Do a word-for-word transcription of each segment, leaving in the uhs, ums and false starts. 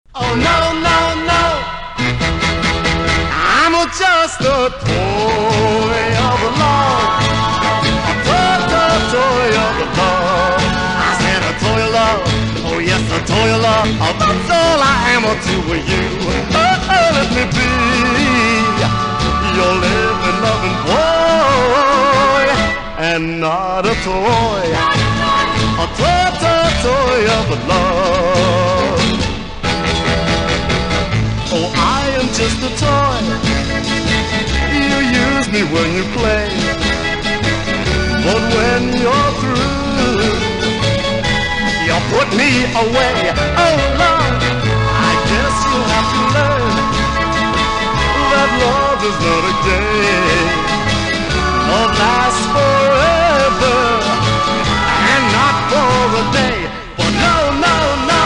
Oh no, no, no, I'm just a toy of the Lord. A toy, toy, toy of the Lord. I said a toy of love, oh yes, a toy of love. Oh, that's all I am to you. Oh, oh, let me be your living, loving boy, and not a toy. A toy, toy, toy of the Lord. Oh, I am just a toy. You use me when you play, but when you're through, you put me away. Oh Lord, I guess you'll have to learn that love is not a game. Love lasts forever and not for a day. But no, no, no,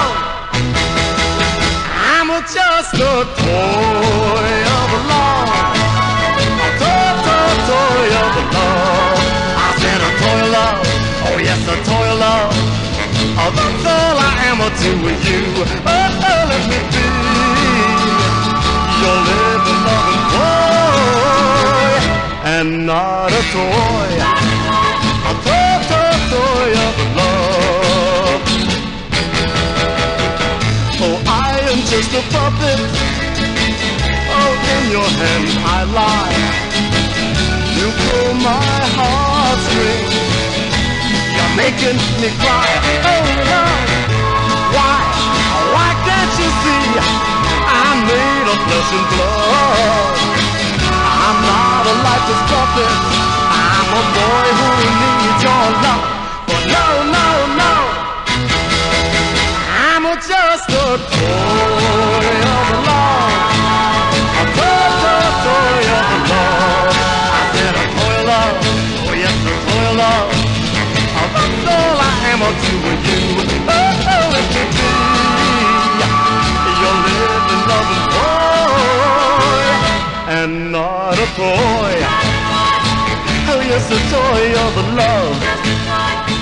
I'm just a toy of the Lord. A toy, toy, toy of the Lord. I said a toy of love, oh yes, a toy of love. Oh, that's all I am to you. Oh, oh, let me be your living, loving boy, and not a toy. A toy, toy, toy of love. Oh, I am just a puppet. Oh, in your hands I lie. You pull my heartstrings. You're making me cry. Oh Lord, why, why can't you see I'm made of flesh and blood? I'm not a lifeless puppet. I'm a boy who needs your love. But no, no, no, I'm just a toy of the Lord. A toy, toy, toy of the Lord. I said a toy of love. Oh yes, a toy of love. That's all I am to you. Oh, oh, let me be your living, loving boy, and not a toy. Oh, yes, a toy of love.